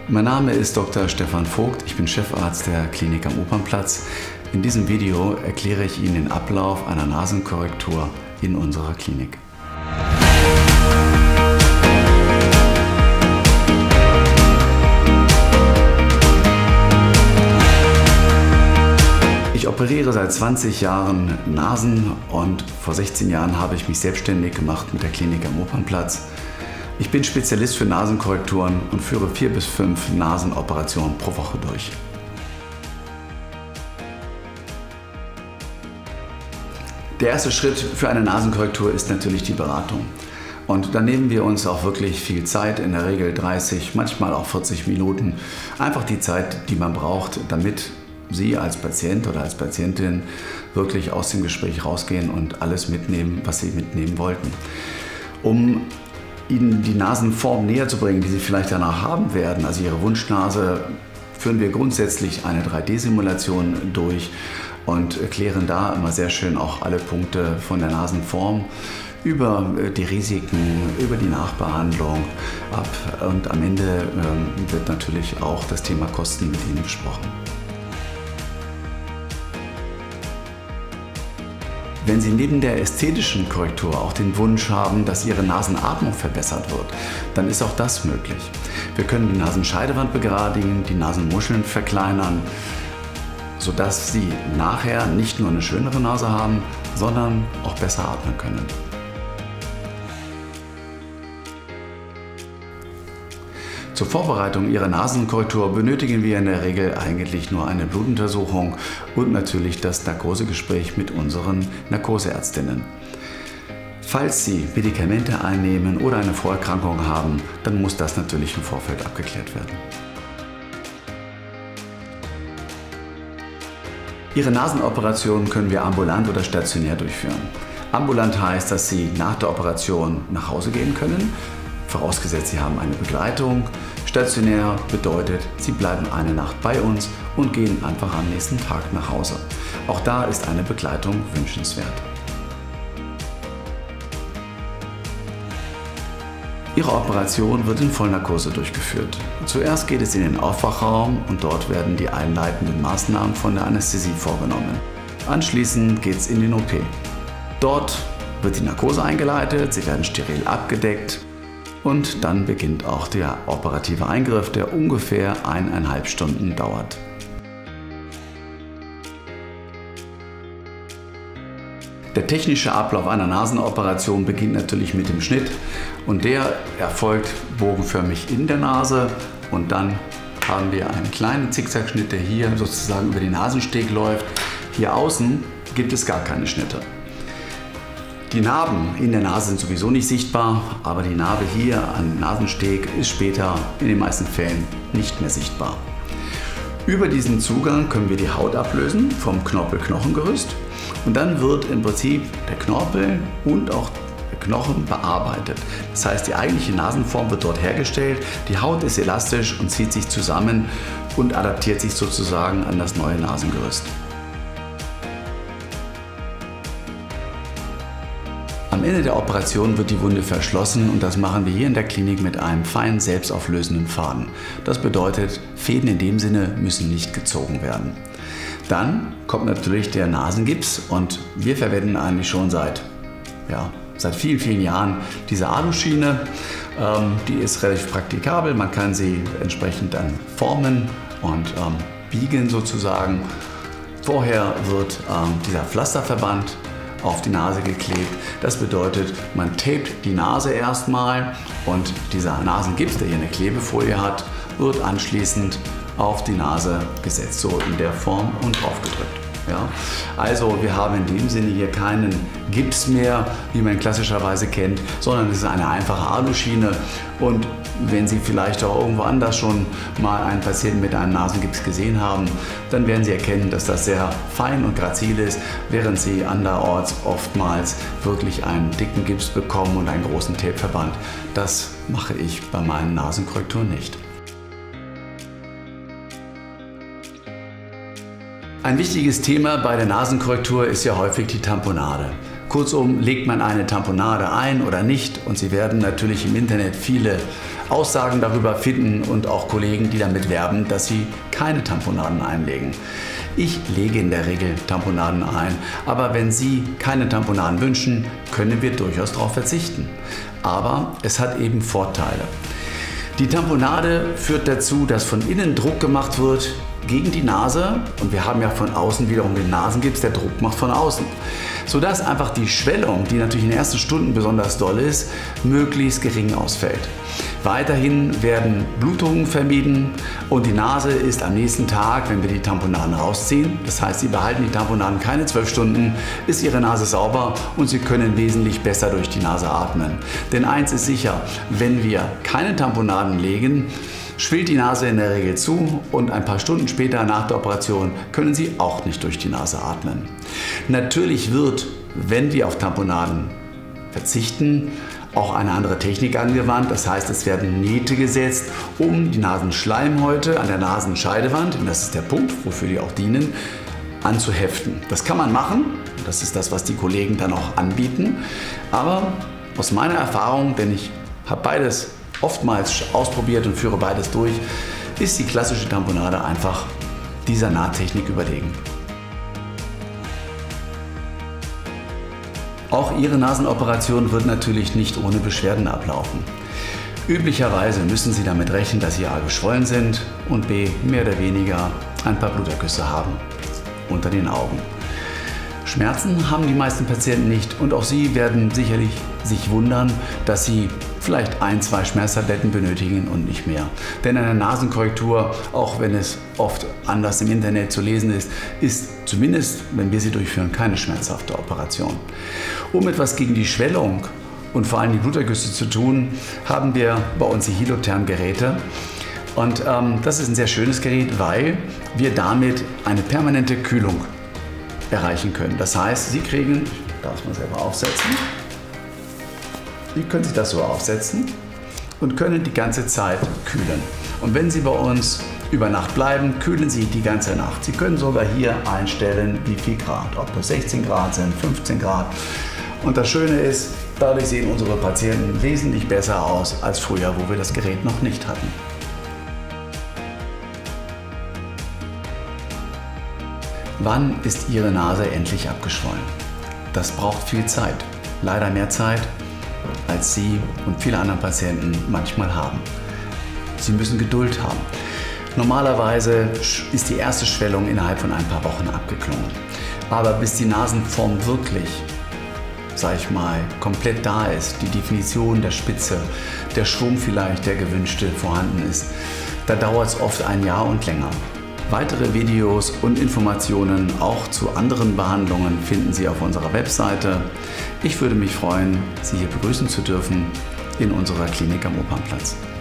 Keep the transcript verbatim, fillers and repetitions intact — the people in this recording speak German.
Mein Name ist Doktor Stefan Vogt, ich bin Chefarzt der Klinik am Opernplatz. In diesem Video erkläre ich Ihnen den Ablauf einer Nasenkorrektur in unserer Klinik. Ich operiere seit zwanzig Jahren Nasen und vor sechzehn Jahren habe ich mich selbstständig gemacht mit der Klinik am Opernplatz. Ich bin Spezialist für Nasenkorrekturen und führe vier bis fünf Nasenoperationen pro Woche durch. Der erste Schritt für eine Nasenkorrektur ist natürlich die Beratung. Und da nehmen wir uns auch wirklich viel Zeit, in der Regel dreißig, manchmal auch vierzig Minuten. Einfach die Zeit, die man braucht, damit Sie als Patient oder als Patientin wirklich aus dem Gespräch rausgehen und alles mitnehmen, was Sie mitnehmen wollten. Um Ihnen die Nasenform näher zu bringen, die Sie vielleicht danach haben werden, also Ihre Wunschnase, führen wir grundsätzlich eine drei D Simulation durch und erklären da immer sehr schön auch alle Punkte von der Nasenform über die Risiken, über die Nachbehandlung ab und am Ende ähm, wird natürlich auch das Thema Kosten mit Ihnen besprochen. Wenn Sie neben der ästhetischen Korrektur auch den Wunsch haben, dass Ihre Nasenatmung verbessert wird, dann ist auch das möglich. Wir können die Nasenscheidewand begradigen, die Nasenmuscheln verkleinern, sodass Sie nachher nicht nur eine schönere Nase haben, sondern auch besser atmen können. Zur Vorbereitung Ihrer Nasenkorrektur benötigen wir in der Regel eigentlich nur eine Blutuntersuchung und natürlich das Narkosegespräch mit unseren Narkoseärztinnen. Falls Sie Medikamente einnehmen oder eine Vorerkrankung haben, dann muss das natürlich im Vorfeld abgeklärt werden. Ihre Nasenoperation können wir ambulant oder stationär durchführen. Ambulant heißt, dass Sie nach der Operation nach Hause gehen können, vorausgesetzt Sie haben eine Begleitung. Stationär bedeutet, Sie bleiben eine Nacht bei uns und gehen einfach am nächsten Tag nach Hause. Auch da ist eine Begleitung wünschenswert. Ihre Operation wird in Vollnarkose durchgeführt. Zuerst geht es in den Aufwachraum und dort werden die einleitenden Maßnahmen von der Anästhesie vorgenommen. Anschließend geht es in den O P. Dort wird die Narkose eingeleitet, Sie werden steril abgedeckt. Und dann beginnt auch der operative Eingriff, der ungefähr eineinhalb Stunden dauert. Der technische Ablauf einer Nasenoperation beginnt natürlich mit dem Schnitt und der erfolgt bogenförmig in der Nase und dann haben wir einen kleinen Zickzackschnitt, der hier sozusagen über den Nasensteg läuft. Hier außen gibt es gar keine Schnitte. Die Narben in der Nase sind sowieso nicht sichtbar, aber die Narbe hier am Nasensteg ist später in den meisten Fällen nicht mehr sichtbar. Über diesen Zugang können wir die Haut ablösen vom Knorpel-Knochengerüst und dann wird im Prinzip der Knorpel und auch der Knochen bearbeitet. Das heißt, die eigentliche Nasenform wird dort hergestellt, die Haut ist elastisch und zieht sich zusammen und adaptiert sich sozusagen an das neue Nasengerüst. Am Ende der Operation wird die Wunde verschlossen und das machen wir hier in der Klinik mit einem feinen selbstauflösenden Faden. Das bedeutet, Fäden in dem Sinne müssen nicht gezogen werden. Dann kommt natürlich der Nasengips und wir verwenden eigentlich schon seit, ja, seit vielen, vielen Jahren diese Aluschiene. Ähm, die ist relativ praktikabel, man kann sie entsprechend dann formen und ähm, biegen sozusagen. Vorher wird ähm, dieser Pflasterverband auf die Nase geklebt. Das bedeutet, man tapet die Nase erstmal und dieser Nasengips, der hier eine Klebefolie hat, wird anschließend auf die Nase gesetzt, so in der Form und draufgedrückt. Ja? Also wir haben in dem Sinne hier keinen Gips mehr, wie man klassischerweise kennt, sondern es ist eine einfache Aluschiene und wenn Sie vielleicht auch irgendwo anders schon mal einen Patienten mit einem Nasengips gesehen haben, dann werden Sie erkennen, dass das sehr fein und grazil ist, während Sie anderorts oftmals wirklich einen dicken Gips bekommen und einen großen Tapeverband. Das mache ich bei meinen Nasenkorrekturen nicht. Ein wichtiges Thema bei der Nasenkorrektur ist ja häufig die Tamponade. Kurzum, legt man eine Tamponade ein oder nicht? Und Sie werden natürlich im Internet viele Aussagen darüber finden und auch Kollegen, die damit werben, dass sie keine Tamponaden einlegen. Ich lege in der Regel Tamponaden ein, aber wenn Sie keine Tamponaden wünschen, können wir durchaus darauf verzichten. Aber es hat eben Vorteile. Die Tamponade führt dazu, dass von innen Druck gemacht wird gegen die Nase und wir haben ja von außen wiederum den Nasengips, der Druck macht von außen. Sodass einfach die Schwellung, die natürlich in den ersten Stunden besonders doll ist, möglichst gering ausfällt. Weiterhin werden Blutungen vermieden und die Nase ist am nächsten Tag, wenn wir die Tamponaden rausziehen, das heißt, Sie behalten die Tamponaden keine zwölf Stunden, ist Ihre Nase sauber und Sie können wesentlich besser durch die Nase atmen. Denn eins ist sicher, wenn wir keine Tamponaden legen, schwillt die Nase in der Regel zu und ein paar Stunden später nach der Operation können Sie auch nicht durch die Nase atmen. Natürlich wird, wenn wir auf Tamponaden verzichten, auch eine andere Technik angewandt. Das heißt, es werden Nähte gesetzt, um die Nasenschleimhäute an der Nasenscheidewand, und das ist der Punkt, wofür die auch dienen, anzuheften. Das kann man machen, das ist das, was die Kollegen dann auch anbieten. Aber aus meiner Erfahrung, denn ich habe beides oftmals ausprobiert und führe beides durch, ist die klassische Tamponade einfach dieser Nahtechnik überlegen. Auch Ihre Nasenoperation wird natürlich nicht ohne Beschwerden ablaufen. Üblicherweise müssen Sie damit rechnen, dass Sie A geschwollen sind und B mehr oder weniger ein paar Blutergüsse haben unter den Augen. Schmerzen haben die meisten Patienten nicht und auch Sie werden sicherlich sich wundern, dass Sie vielleicht ein, zwei Schmerztabletten benötigen und nicht mehr. Denn eine Nasenkorrektur, auch wenn es oft anders im Internet zu lesen ist, ist zumindest, wenn wir sie durchführen, keine schmerzhafte Operation. Um etwas gegen die Schwellung und vor allem die Blutergüsse zu tun, haben wir bei uns die Hilotherm-Geräte. Und ähm, das ist ein sehr schönes Gerät, weil wir damit eine permanente Kühlung erreichen können. Das heißt, Sie kriegen, ich darf es mal selber aufsetzen, Sie können sich das so aufsetzen und können die ganze Zeit kühlen. Und wenn Sie bei uns über Nacht bleiben, kühlen Sie die ganze Nacht. Sie können sogar hier einstellen, wie viel Grad, ob das sechzehn Grad sind, fünfzehn Grad. Und das Schöne ist, dadurch sehen unsere Patienten wesentlich besser aus als früher, wo wir das Gerät noch nicht hatten. Wann ist Ihre Nase endlich abgeschwollen? Das braucht viel Zeit. Leider mehr Zeit, als Sie und viele andere Patienten manchmal haben. Sie müssen Geduld haben. Normalerweise ist die erste Schwellung innerhalb von ein paar Wochen abgeklungen. Aber bis die Nasenform wirklich, sag ich mal, komplett da ist, die Definition der Spitze, der Schwung vielleicht, der gewünschte, vorhanden ist, da dauert es oft ein Jahr und länger. Weitere Videos und Informationen auch zu anderen Behandlungen finden Sie auf unserer Webseite. Ich würde mich freuen, Sie hier begrüßen zu dürfen in unserer Klinik am Opernplatz.